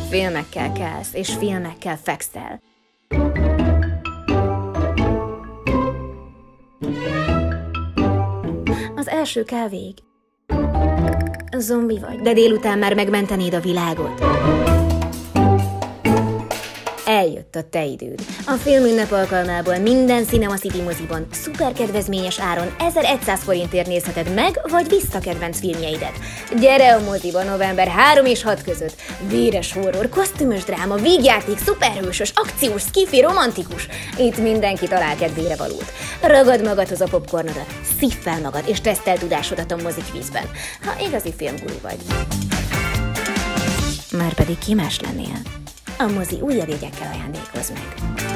Filmekkel kelsz, és filmekkel fekszel. Az első kávéig zombi vagy, de délután már megmentenéd a világot. Eljött a te időd. A filmünnep alkalmából minden Cinema City moziban szuperkedvezményes áron 1100 forintért nézheted meg, vagy vissza kedvenc filmjeidet. Gyere a moziba november 3 és 6 között. Véres horror, kosztümös dráma, vígjáték, szuperhősös, akciós, skifi, romantikus. Itt mindenki talál kedvére valót. Ragad magadhoz a popcornodat, szívd fel magad és teszteld tudásodat a mozikvízben, ha igazi filmguru vagy. Márpedig ki más lennél? A mozi újabb jegyekkel ajándékoz meg.